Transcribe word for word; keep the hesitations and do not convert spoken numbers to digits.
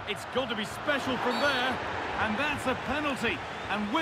It's got to be special from there. And that's a penalty. And with